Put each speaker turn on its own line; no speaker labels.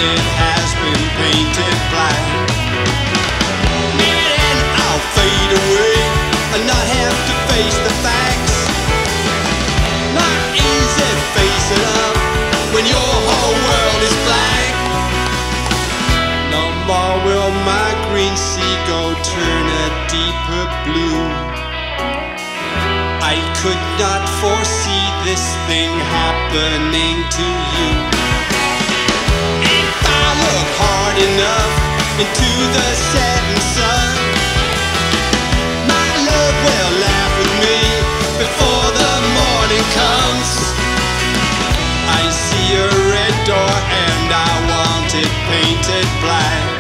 it has been painted black. And I'll fade away and not have to face the facts. Not easy facing up when your whole world is black. No more will my green seagull turn a deeper blue. I could not foresee this thing happening to you. If I look hard enough into the setting sun, my love will laugh with me before the morning comes. I see a red door and I want it painted black.